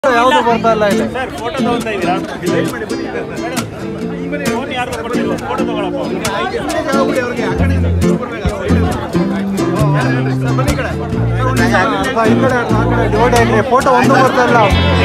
ಯಾವುದು ಬರ್ತಾ ಇಲ್ಲ ಇಲ್ಲಿ ಸರ್ ಫೋಟೋ ತಗೊಂತಾ ಇದ್ದೀರಾ ಫೋನ್ ಯಾರು ಕೊಟ್ಟಿಲ್ಲ ಫೋಟೋ ತಗೊಳ್ಳಪ್ಪ ಫೋಟೋ ಒಂದು ಬರ್ತಾ ಇಲ್ಲ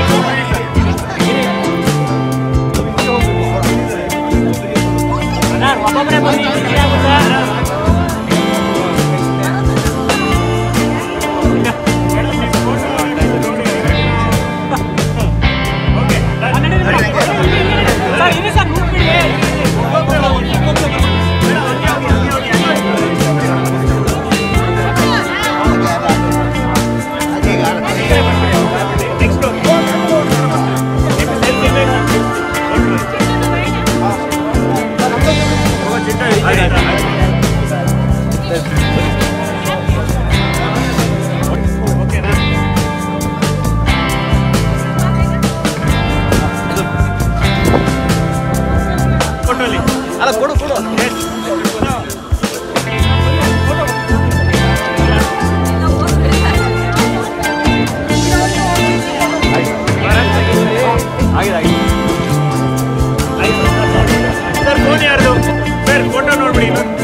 ಅಲ್ಲ ಕೊಡು ಕೊಡು ಸರ್ ಫೋನ್ ಯಾರ್ದು ಸರ್ ಫೋಟೋ ನೋಡ್ಬಿಡಿ